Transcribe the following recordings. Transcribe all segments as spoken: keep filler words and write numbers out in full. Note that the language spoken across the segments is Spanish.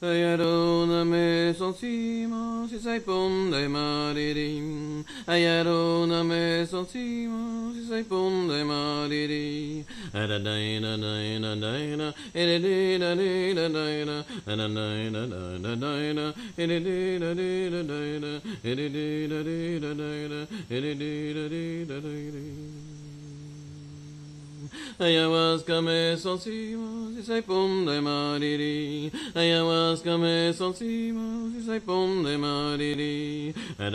Ayarona son simos y saipon de maririm. Ayarona son simos y saipon de maririm. Adadaina daina daina, ededina dina daina, adadaina daina daina, ededina dina daina, ededina dina daina, ededina dina daina. Ayahuasca me soncimos y saipon de mariri. Ayahuasca me soncimos y saipon de mariri.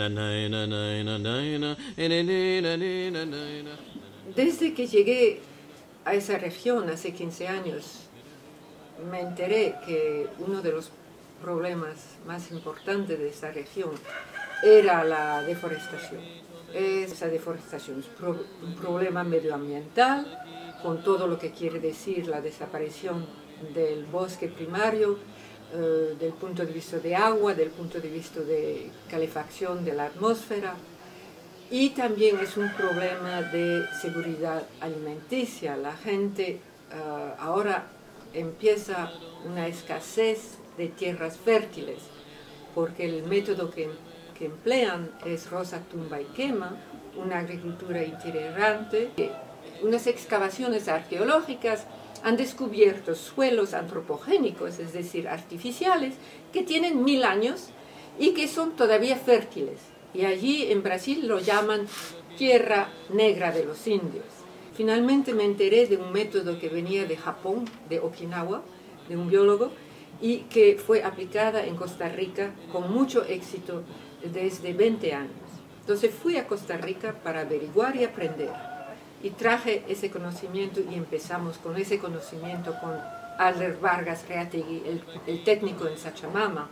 Desde que llegué a esa región hace quince años, me enteré que uno de los problemas más importantes de esta región era la deforestación. Esa deforestación es un problema medioambiental, con todo lo que quiere decir la desaparición del bosque primario, eh, del punto de vista de agua, del punto de vista de calefacción de la atmósfera, y también es un problema de seguridad alimenticia. La gente uh, ahora empieza una escasez de tierras fértiles, porque el método que, que emplean es roza, tumba y quema, una agricultura itinerante. Unas excavaciones arqueológicas han descubierto suelos antropogénicos, es decir, artificiales, que tienen mil años y que son todavía fértiles. Y allí en Brasil lo llaman tierra negra de los indios. Finalmente me enteré de un método que venía de Japón, de Okinawa, de un biólogo, y que fue aplicada en Costa Rica con mucho éxito desde veinte años. Entonces fui a Costa Rica para averiguar y aprender. Y traje ese conocimiento y empezamos con ese conocimiento con Alder Vargas Reategui, el, el técnico en Sachamama.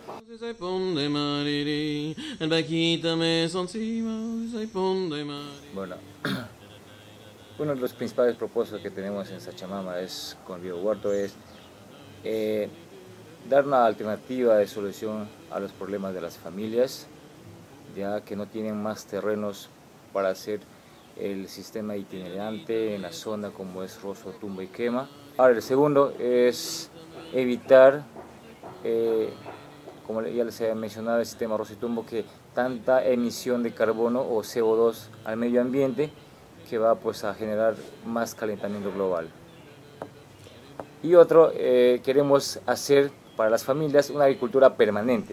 Bueno, uno de los principales propósitos que tenemos en Sachamama es, con Río Huerto es eh, dar una alternativa de solución a los problemas de las familias, ya que no tienen más terrenos para hacer el sistema itinerante en la zona como es rozo, tumba y quema. Ahora el segundo es evitar, eh, como ya les he mencionado, el sistema rozo y tumbo, que tanta emisión de carbono o C O dos al medio ambiente que va pues a generar más calentamiento global. Y otro, eh, queremos hacer para las familias una agricultura permanente.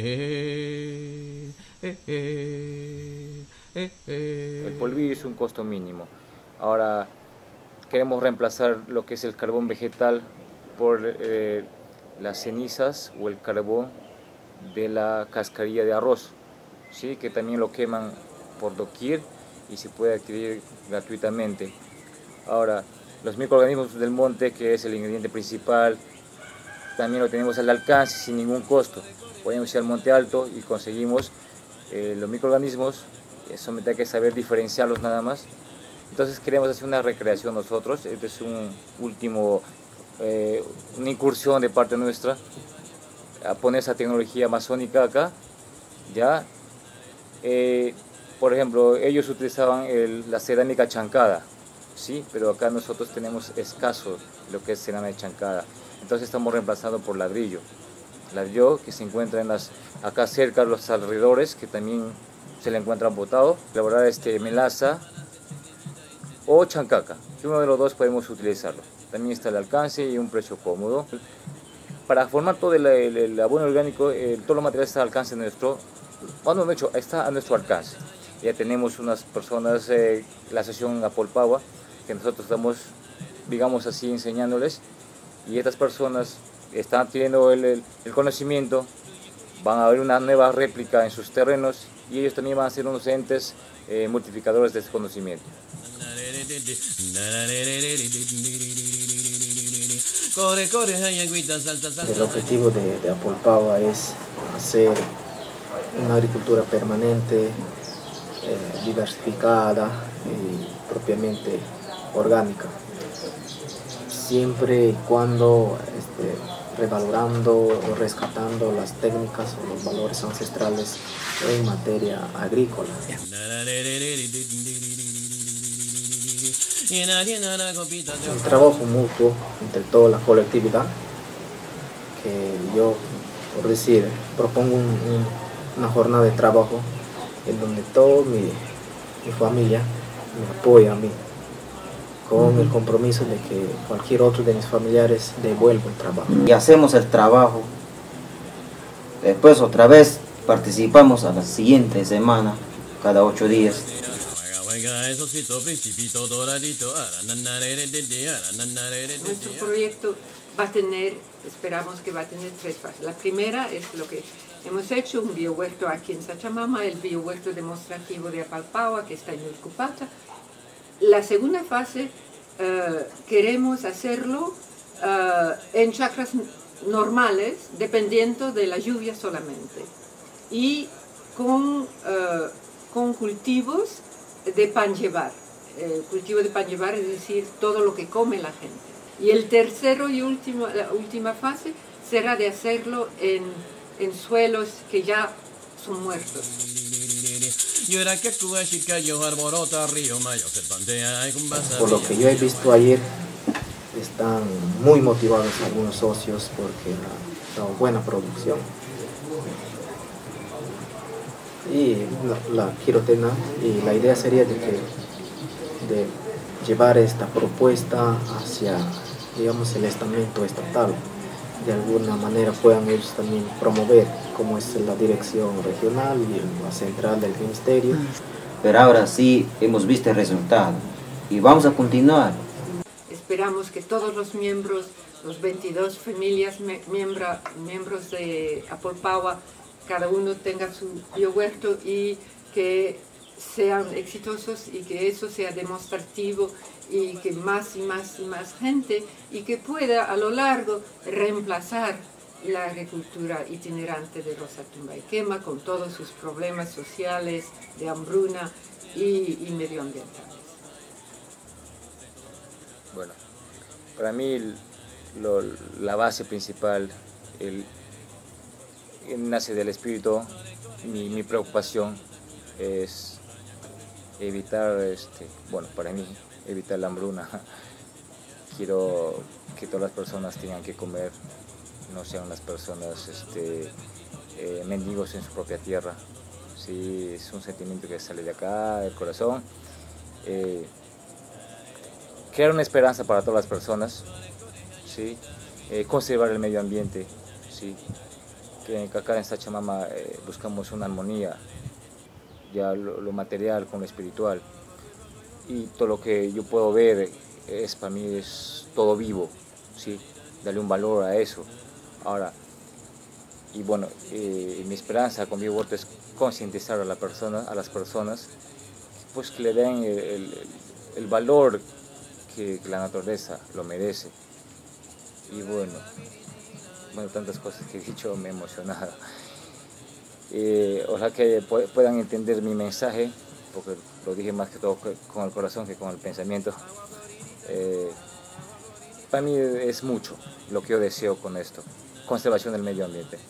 El polvillo es un costo mínimo. Ahora queremos reemplazar lo que es el carbón vegetal por eh, las cenizas o el carbón de la cascarilla de arroz, ¿sí? Que también lo queman por doquier y se puede adquirir gratuitamente. Ahora, los microorganismos del monte, que es el ingrediente principal, también lo tenemos al alcance sin ningún costo. Podemos ir al Monte Alto y conseguimos eh, los microorganismos. Solamente hay que saber diferenciarlos nada más. Entonces queremos hacer una recreación nosotros. Este es un último, eh, una incursión de parte nuestra a poner esa tecnología amazónica acá. Ya, eh, por ejemplo, ellos utilizaban el, la cerámica chancada, sí, pero acá nosotros tenemos escaso lo que es cerámica chancada. Entonces estamos reemplazando por ladrillo, ladrillo que se encuentra en las, acá cerca de los alrededores, que también se le encuentran botado. Elaborar este melaza o chancaca, que uno de los dos podemos utilizarlo. También está al alcance y un precio cómodo. Para formar todo el, el, el abono orgánico, el, todo lo material está al alcance nuestro. Bueno, de hecho, está a nuestro alcance. Ya tenemos unas personas, eh, la asociación Apolpagua, que nosotros estamos, digamos así, enseñándoles, y estas personas están adquiriendo el, el, el conocimiento, van a ver una nueva réplica en sus terrenos, y ellos también van a ser unos entes eh, multiplicadores de ese conocimiento. El objetivo de, de Apolpagua es hacer una agricultura permanente, eh, diversificada y propiamente orgánica, siempre y cuando este, revalorando o rescatando las técnicas o los valores ancestrales en materia agrícola. Un trabajo mutuo entre toda la colectividad, que yo por decir, propongo un, un, una jornada de trabajo en donde toda mi, mi familia me apoya a mí, con uh-huh. el compromiso de que cualquier otro de mis familiares devuelva el trabajo. Y hacemos el trabajo, después otra vez participamos a la siguiente semana, cada ocho días. Nuestro proyecto va a tener, esperamos que va a tener tres fases. La primera es lo que hemos hecho, un biohuerto aquí en Sachamama, el biohuerto demostrativo de Apalpaua, que está en Ullcupata. La segunda fase uh, queremos hacerlo uh, en chacras normales, dependiendo de la lluvia solamente, y con, uh, con cultivos de pan llevar. El cultivo de pan llevar es decir, todo lo que come la gente. Y el tercero y último, la última fase será de hacerlo en, en suelos que ya son muertos. Por lo que yo he visto ayer, están muy motivados algunos socios porque ha dado buena producción. Y la, la quirotena, y la idea sería de, que, de llevar esta propuesta hacia, digamos, el estamento estatal. De alguna manera puedan ellos también promover, como es la dirección regional y la central del ministerio. Pero ahora sí hemos visto el resultado y vamos a continuar. Esperamos que todos los miembros, los veintidós familias miembro, miembros de Apalpaua, cada uno tenga su biohuerto y que sean exitosos y que eso sea demostrativo y que más y más y más gente y que pueda a lo largo reemplazar la agricultura itinerante de Rosa Tumbayquema con todos sus problemas sociales, de hambruna y, y medioambientales. Bueno, para mí lo, la base principal el, nace del espíritu. Mi, mi preocupación es evitar, este, bueno, para mí, evitar la hambruna. Quiero que todas las personas tengan que comer, no sean las personas este, eh, mendigos en su propia tierra. Sí, es un sentimiento que sale de acá, del corazón. Eh, crear una esperanza para todas las personas, ¿sí? eh, conservar el medio ambiente, ¿sí? que acá en Sachamama eh, buscamos una armonía, ya lo, lo material con lo espiritual, y todo lo que yo puedo ver es para mí es todo vivo, ¿sí? Darle un valor a eso. Ahora, y bueno, eh, mi esperanza con mi huerto es concientizar a, la persona, a las personas, pues que le den el, el, el valor que, que la naturaleza lo merece. Y bueno, bueno, tantas cosas que he dicho me he emocionado. Eh, ojalá que puedan entender mi mensaje, porque lo dije más que todo con el corazón que con el pensamiento. Eh, para mí es mucho lo que yo deseo con esto, conservación del medio ambiente.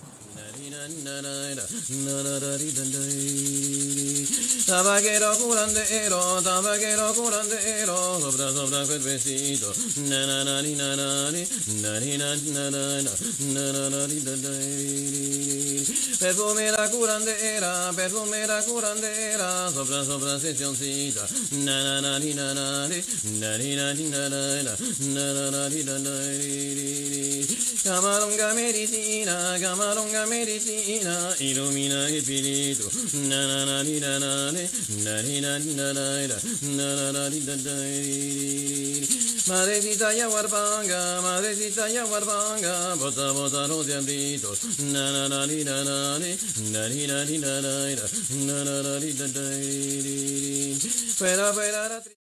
Tabaquero curandero, tabaquero curandero, sopra sopra cuerpecito, na na na ni na na ni, na ni na na na na na na ni na na. Perfumera curandera, perfumera curandera, sopra sopra sesioncita, na na na ni na na ni, na ni na ni na na na na na ni na na. Camaronga medicina, camaronga medicina, ilumina el espíritu, na na na ni na na ni, na ni na ni na na na na na ni na na. Madrecita yaguarbanga, madrecita yaguarbanga, bota bota los diablitos, na na na ni na na ni, na ni na ni na na na na na ni na na. Fuera fuera la